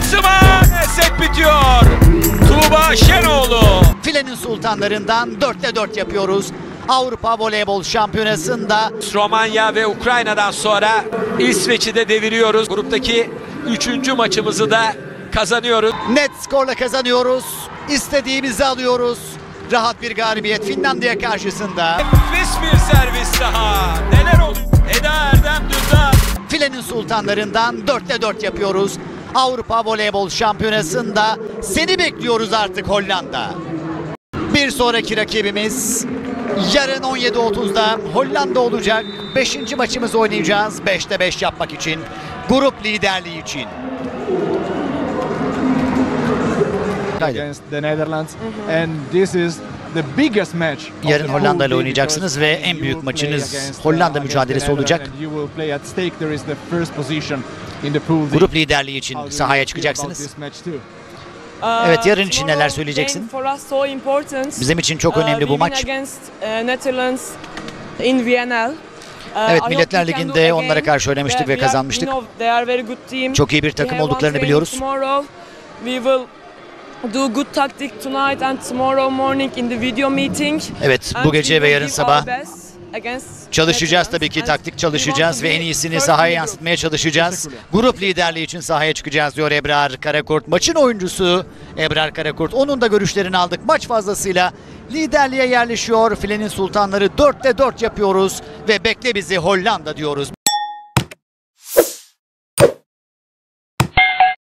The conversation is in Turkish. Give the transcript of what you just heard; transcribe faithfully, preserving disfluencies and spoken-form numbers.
Klasman set bitiyor. Tuğba Şenoğlu. Filenin sultanlarından dörtte dört yapıyoruz. Avrupa Voleybol Şampiyonası'nda Romanya ve Ukrayna'dan sonra İsveç'i de deviriyoruz. Gruptaki üçüncü maçımızı da kazanıyoruz. net skorla kazanıyoruz. İstediğimizi alıyoruz. Rahat bir galibiyet Finlandiya karşısında. Nefis bir servis daha. Neler oluyor? Eda Erdem Dündar. Filenin sultanlarından dörtte dört yapıyoruz. Avrupa Voleybol Şampiyonası'nda seni bekliyoruz artık Hollanda. Bir sonraki rakibimiz yarın on yedi otuzda Hollanda olacak. beşinci maçımızı oynayacağız beşte beş yapmak için. Grup liderliği için. Against the Netherlands, and this is the biggest match. Yarın Hollanda ile oynayacaksınız ve en büyük maçınız Hollanda mücadelesi olacak. Grup liderliği için sahaya çıkacaksınız. Evet, yarın için neler söyleyeceksin? Bizim için çok önemli bu maç. Evet, Milletler Ligi'nde onlara karşı oynamıştık ve kazanmıştık. Çok iyi bir takım olduklarını biliyoruz. Do good tactic tonight and tomorrow morning in the video meeting. Evet, bu gece ve yarın sabah çalışacağız tabii ki, taktik çalışacağız ve en iyisini sahaya yansıtmaya çalışacağız. Grup liderliği için sahaya çıkacağız diyor Ebrar Karakurt. Maçın oyuncusu Ebrar Karakurt. Onun da görüşlerini aldık. Maç fazlasıyla liderliğe yerleşiyor. Filenin sultanları dörtte dört yapıyoruz ve bekle bizi Hollanda diyoruz.